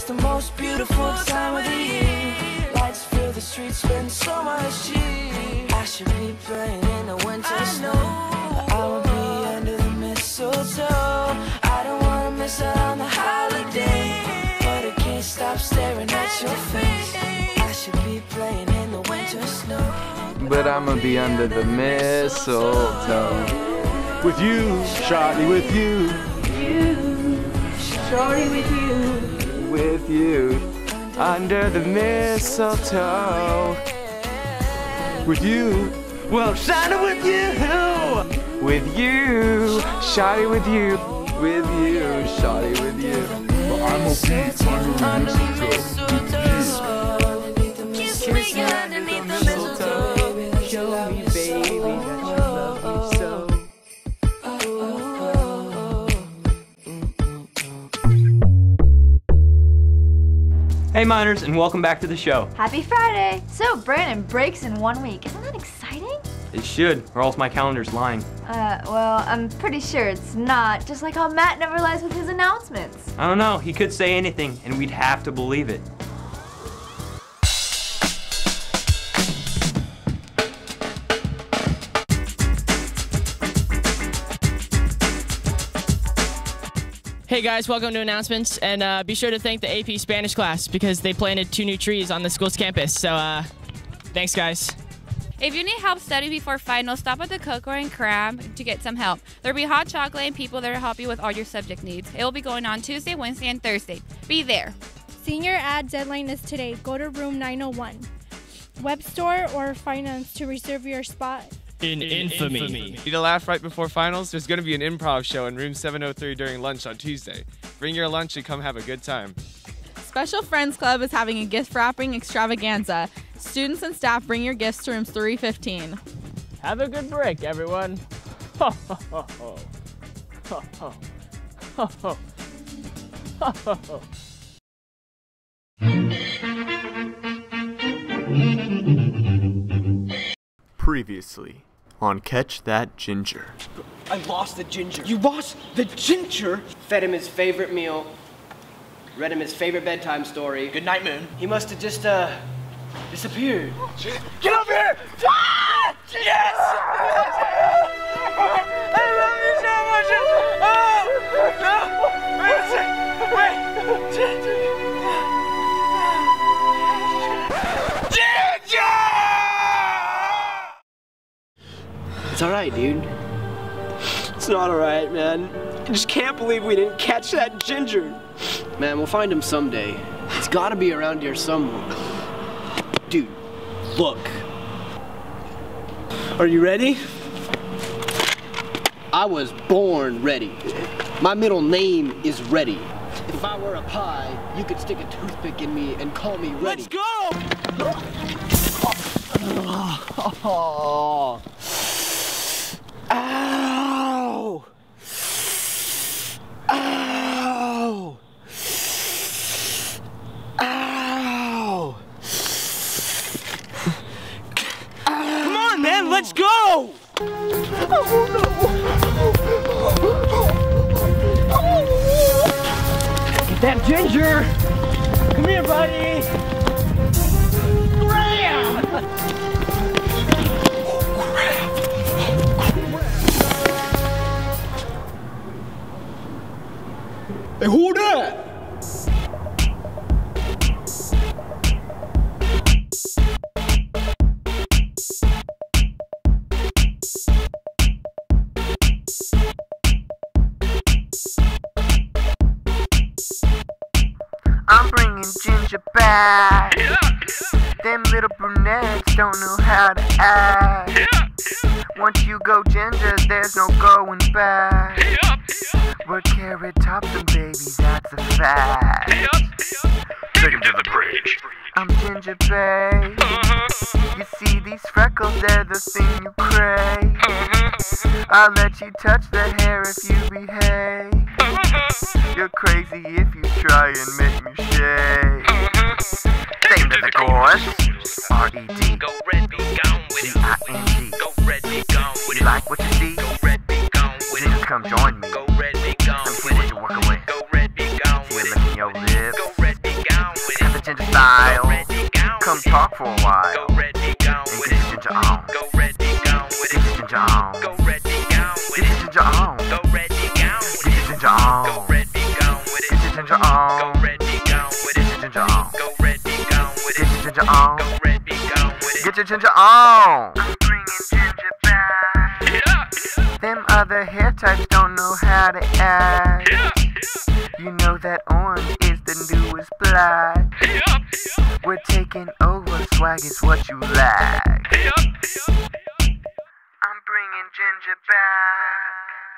It's the most beautiful time of the year. Lights fill the streets, spend so much cheer. I should be playing in the winter snow. I will be under the mistletoe. I don't wanna miss out on the holiday, but I can't stop staring at your face. I should be playing in the winter snow, but I'ma be under the mistletoe. With you, shawty, with you. Shorty with you. With you. Under the mistletoe. With you. Well, shawty with you. With you. Shawty with you. With you. Shawty with you. But I'ma be under the mistletoe. kiss me underneath the mistletoe. Show me, baby, that you love me so. Hey miners, and welcome back to the show. Happy Friday! So Brandon breaks in 1 week. Isn't that exciting? It should, or else my calendar's lying. Well, I'm pretty sure it's not. Just like how Matt never lies with his announcements. I don't know, he could say anything, and we'd have to believe it. Hey guys, welcome to announcements, and be sure to thank the AP Spanish class because they planted 2 new trees on the school's campus. So, thanks guys. If you need help studying before finals, stop at the Cocoa and Crab to get some help. There'll be hot chocolate and people there to help you with all your subject needs. It will be going on Tuesday, Wednesday, and Thursday. Be there. Senior ad deadline is today. Go to room 901. Web store or finance to reserve your spot. In infamy. Need a laugh right before finals? There's going to be an improv show in room 703 during lunch on Tuesday. Bring your lunch and come have a good time. Special Friends Club is having a gift wrapping extravaganza. Students and staff, bring your gifts to rooms 315. Have a good break, everyone. Ho, ho, ho, ho. Ho, ho. Ho, ho. Ho, ho, ho. Previously on Catch That Ginger. I lost the ginger. You lost the ginger? Fed him his favorite meal. Read him his favorite bedtime story. Good night, Moon. He must have just, disappeared. Get over here! Ah! Yes! I love you so much! Oh! No! Wait! Ginger! It's alright, dude. It's not alright, man. I just can't believe we didn't catch that ginger. Man, we'll find him someday. He's gotta be around here somewhere. Dude, look. Are you ready? I was born ready. My middle name is Ready. If I were a pie, you could stick a toothpick in me and call me Ready. Let's go! Oh. Ow! Ow! Ow! Come on, man, let's go! Oh, no! Get that ginger! Come here, buddy! Grab! Hey, who that? I'm bringing ginger back. Them little brunettes don't know how to act. Once you go ginger, there's no going back. We're carrot tops and babies, that's a fact. Take him to the bridge. I'm ginger babe. You see these freckles, they're the thing you crave. I'll let you touch the hair if you behave. You're crazy if you try and make me shave. Same to the chorus. R-E-D. Go red, be gone with it. D-I-N-G. Go red, be gone with it. You like what you see? Go red, be gone with it. Just come join me. Go red, be gone Let me see with what it. you're working with. Go red, be gone See with you it. licking your lips. Go red, be ginger style. Come talk for a while. And get your ginger on. Get your ginger on. Get your ginger on. Get your ginger on. Get your ginger on. Get your ginger on. Get your ginger on. Get your ginger on. I'm bringing ginger back. Them other hair types don't know how to act. You know that orange is the newest black. We're taking over, swag is what you lack. I'm bringing ginger back.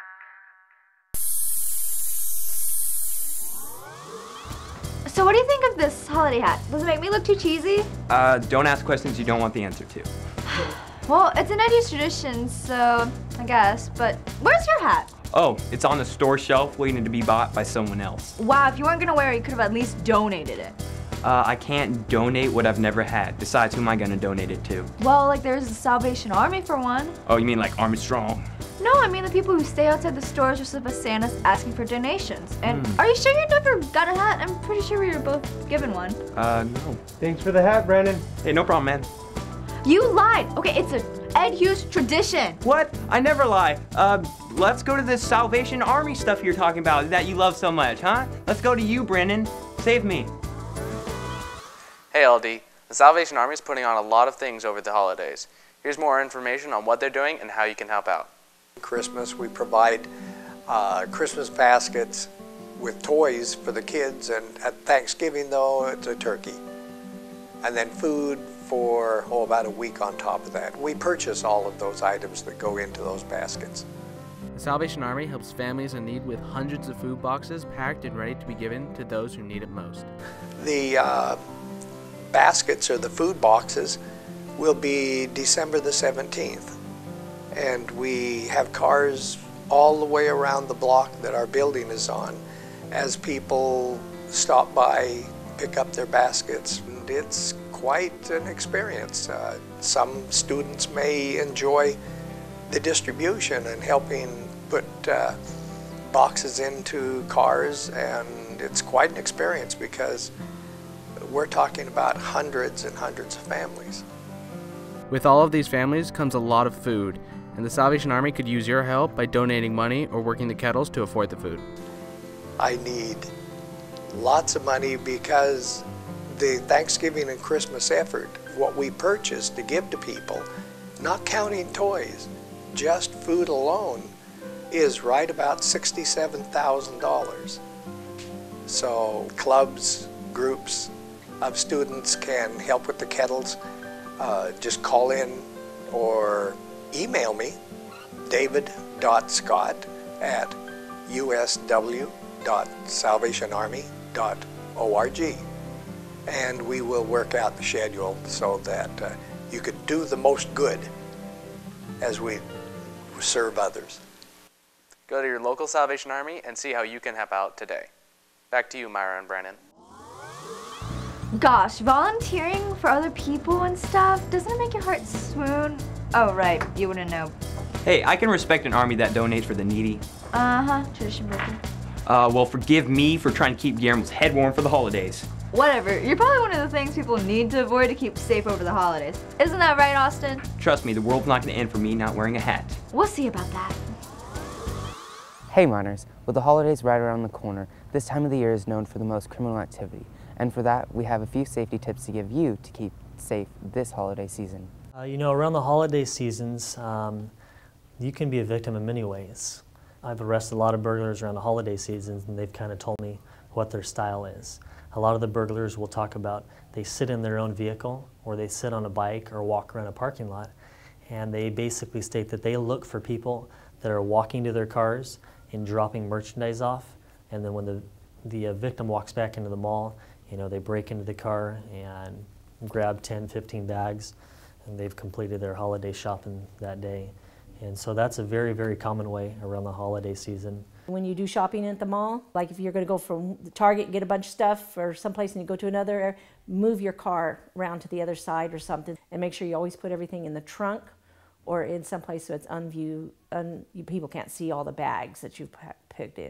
So what do you think of this holiday hat? Does it make me look too cheesy? Don't ask questions you don't want the answer to. Well, it's an 90s tradition, so I guess, but where's your hat? Oh, it's on the store shelf waiting to be bought by someone else. Wow, if you weren't gonna wear it, you could have at least donated it. I can't donate what I've never had. Besides, who am I gonna donate it to? Well, like there's the Salvation Army for one. Oh, you mean like Army Strong? No, I mean the people who stay outside the stores just as Santa's asking for donations. And are you sure you never got a hat? I'm pretty sure we were both given one. No. Thanks for the hat, Brandon. Hey, no problem, man. You lied. Okay, it's a Ed Hews tradition. What? I never lie. Let's go to this Salvation Army stuff you're talking about that you love so much, huh? Let's go to you, Brandon. Save me. Hey LD, the Salvation Army is putting on a lot of things over the holidays. Here's more information on what they're doing and how you can help out. Christmas, we provide Christmas baskets with toys for the kids, and at Thanksgiving though, it's a turkey. And then food for, about a week on top of that. We purchase all of those items that go into those baskets. The Salvation Army helps families in need with hundreds of food boxes packed and ready to be given to those who need it most. The baskets, or the food boxes, will be December the 17th. And we have cars all the way around the block that our building is on as people stop by, pick up their baskets. And it's quite an experience. Some students may enjoy the distribution and helping put boxes into cars, and it's quite an experience because we're talking about hundreds and hundreds of families. With all of these families comes a lot of food, and the Salvation Army could use your help by donating money or working the kettles to afford the food. I need lots of money because the Thanksgiving and Christmas effort, what we purchase to give to people, not counting toys, just food alone, is right about $67,000. So clubs, groups of students can help with the kettles. Just call in or email me, david.scott@usw.salvationarmy.org, and we will work out the schedule so that you could do the most good as we serve others. Go to your local Salvation Army and see how you can help out today. Back to you, Myra and Brandon. Gosh, volunteering for other people and stuff, doesn't it make your heart swoon? Oh, right, you wouldn't know. Hey, I can respect an army that donates for the needy. Uh-huh, tradition breaker. Well, forgive me for trying to keep Guillermo's head warm for the holidays. Whatever, you're probably one of the things people need to avoid to keep safe over the holidays. Isn't that right, Austin? Trust me, the world's not gonna end for me not wearing a hat. We'll see about that. Hey miners, with the holidays right around the corner, this time of the year is known for the most criminal activity. And for that, we have a few safety tips to give you to keep safe this holiday season. You know, around the holiday seasons, you can be a victim in many ways. I've arrested a lot of burglars around the holiday seasons, and they've kind of told me what their style is. A lot of the burglars will talk about they sit in their own vehicle, or they sit on a bike or walk around a parking lot, and they basically state that they look for people that are walking to their cars and dropping merchandise off, and then when the victim walks back into the mall, you know, they break into the car and grab 10, 15 bags, and they've completed their holiday shopping that day. And so that's a very, very common way around the holiday season. When you do shopping at the mall, like if you're going to go from Target and get a bunch of stuff or someplace and you go to another, move your car around to the other side or something, and make sure you always put everything in the trunk or in some place so it's unviewed, people can't see all the bags that you've picked in.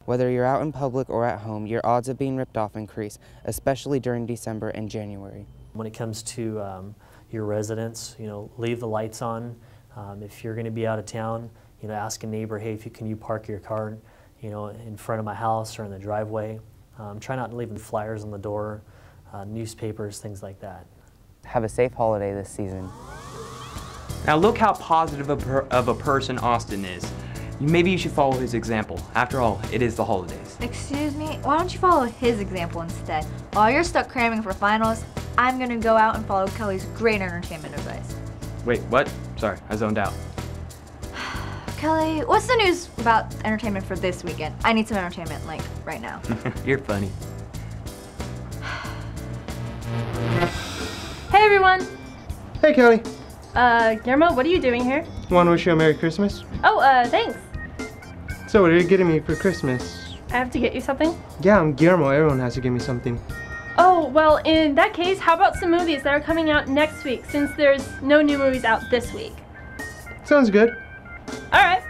Whether you're out in public or at home, your odds of being ripped off increase, especially during December and January. When it comes to your residence, leave the lights on. If you're going to be out of town, ask a neighbor, hey, can you park your car, in front of my house or in the driveway. Try not to leave flyers on the door, newspapers, things like that. Have a safe holiday this season. Now look how positive of a person Austin is. Maybe you should follow his example. After all, it is the holidays. Excuse me? Why don't you follow his example instead? While you're stuck cramming for finals, I'm gonna go out and follow Kelly's great entertainment advice. Wait, what? Sorry, I zoned out. Kelly, what's the news about entertainment for this weekend? I need some entertainment, like, right now. You're funny. Hey everyone! Hey Kelly. Guillermo, what are you doing here? Want to wish you a Merry Christmas? Oh, thanks. So what are you getting me for Christmas? I have to get you something? Yeah, I'm Guillermo. Everyone has to give me something. Oh, well, in that case, how about some movies that are coming out next week, since there's no new movies out this week? Sounds good. Alright.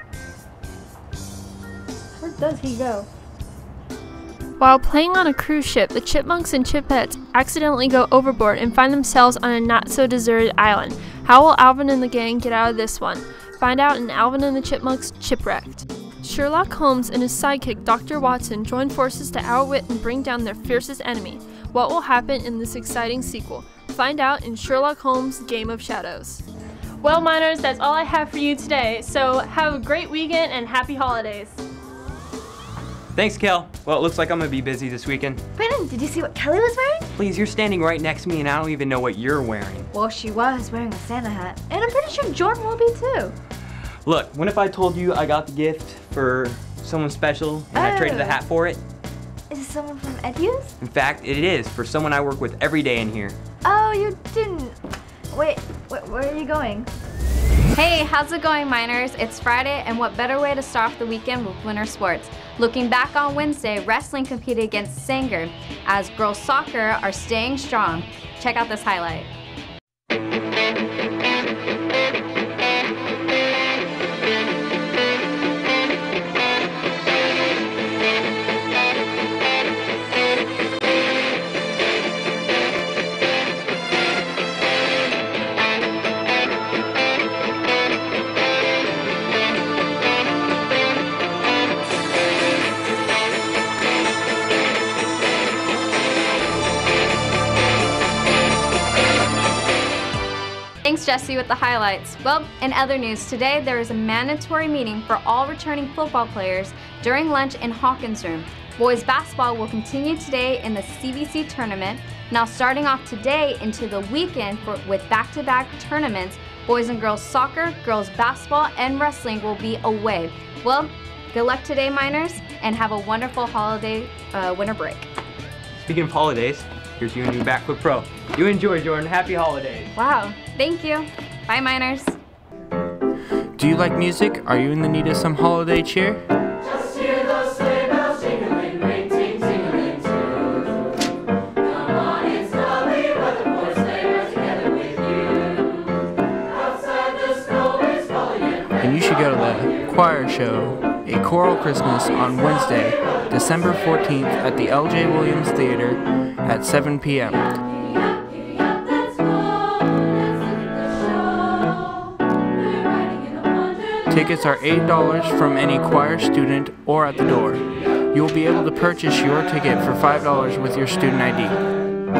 Where does he go? While playing on a cruise ship, the Chipmunks and Chipettes accidentally go overboard and find themselves on a not-so-deserted island. How will Alvin and the gang get out of this one? Find out in Alvin and the Chipmunks Chipwrecked. Sherlock Holmes and his sidekick Dr. Watson join forces to outwit and bring down their fiercest enemy. What will happen in this exciting sequel? Find out in Sherlock Holmes' Game of Shadows. Well, miners, that's all I have for you today, so have a great weekend and happy holidays. Thanks, Kel. Well, it looks like I'm gonna be busy this weekend. Brandon, did you see what Kelly was wearing? Please, you're standing right next to me and I don't even know what you're wearing. Well, she was wearing a Santa hat, and I'm pretty sure Jordan will be too. Look, what if I told you I got the gift for someone special and I traded the hat for it? Is it someone from Hews? In fact, it is for someone I work with every day in here. Oh, you didn't. Wait, where are you going? Hey, how's it going, miners? It's Friday, and what better way to start off the weekend with winter sports? Looking back on Wednesday, wrestling competed against Sanger, as girls soccer are staying strong. Check out this highlight. Thanks, Jesse, with the highlights. Well, in other news, today there is a mandatory meeting for all returning football players during lunch in Hawkins' room. Boys basketball will continue today in the CBC tournament. Now starting off today into the weekend with back-to-back tournaments, boys and girls soccer, girls basketball, and wrestling will be away. Well, good luck today, miners, and have a wonderful holiday winter break. Speaking of holidays, here's your new backflip pro. You enjoy, Jordan. Happy holidays. Wow, thank you. Bye, miners. Do you like music? Are you in the need of some holiday cheer? Just hear those sleigh bells jingling, ring, ting, tingling too. Come on, it's lovely weather for sleigh ride together with you. Outside the snow is falling And you should go to the choir show, A Choral Christmas, on Wednesday, December 14th at the L.J. Williams Theater at 7 p.m. Tickets are $8 from any choir student or at the door. You will be able to purchase your ticket for $5 with your student ID.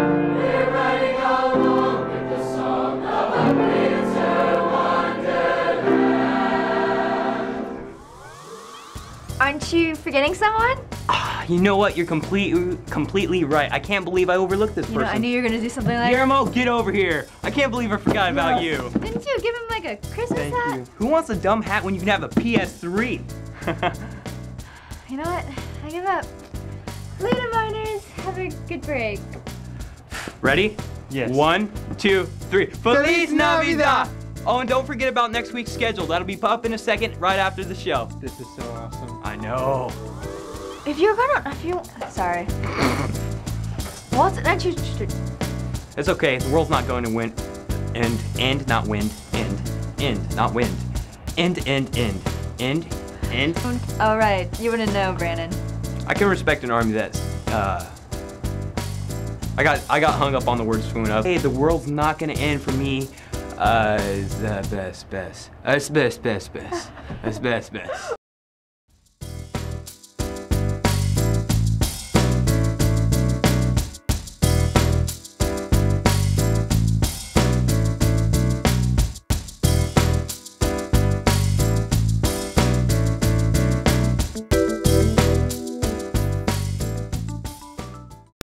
Aren't you forgetting someone? You know what? You're completely right. I can't believe I overlooked this person. I knew you were gonna do something like Guillermo, get over here. I can't believe I forgot about you. Didn't you give him like a Christmas Thank hat? you. Who wants a dumb hat when you can have a PS3? You know what? I give up. Later, miners. Have a good break. Ready? Yes. 1, 2, 3. Feliz Navidad! Oh, and don't forget about next week's schedule. That'll be up in a second, right after the show. This is so awesome. I know. Sorry. What? Aren't you? It's okay. The world's not going to win. End, not wind. End, not wind. End. All right. You wouldn't know, Brandon. I can respect an army that's, I got hung up on the word swoon up. Hey, the world's not gonna end for me. It's the best. It's best.